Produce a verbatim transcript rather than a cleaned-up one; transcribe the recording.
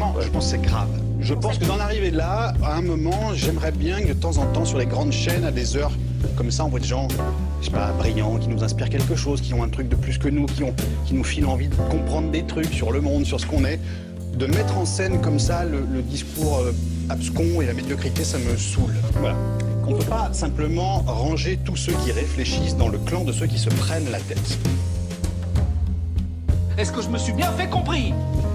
sincèrement, je pense que c'est grave. Je pense que d'en arriver là, à un moment, j'aimerais bien que de temps en temps, sur les grandes chaînes, à des heures comme ça, on voit des gens, je sais pas, brillants, qui nous inspirent quelque chose, qui ont un truc de plus que nous, qui, ont, qui nous filent envie de comprendre des trucs sur le monde, sur ce qu'on est. De mettre en scène comme ça le, le discours euh, abscon et la médiocrité, ça me saoule. Voilà. On ne peut pas simplement ranger tous ceux qui réfléchissent dans le clan de ceux qui se prennent la tête. Est-ce que je me suis bien fait compris?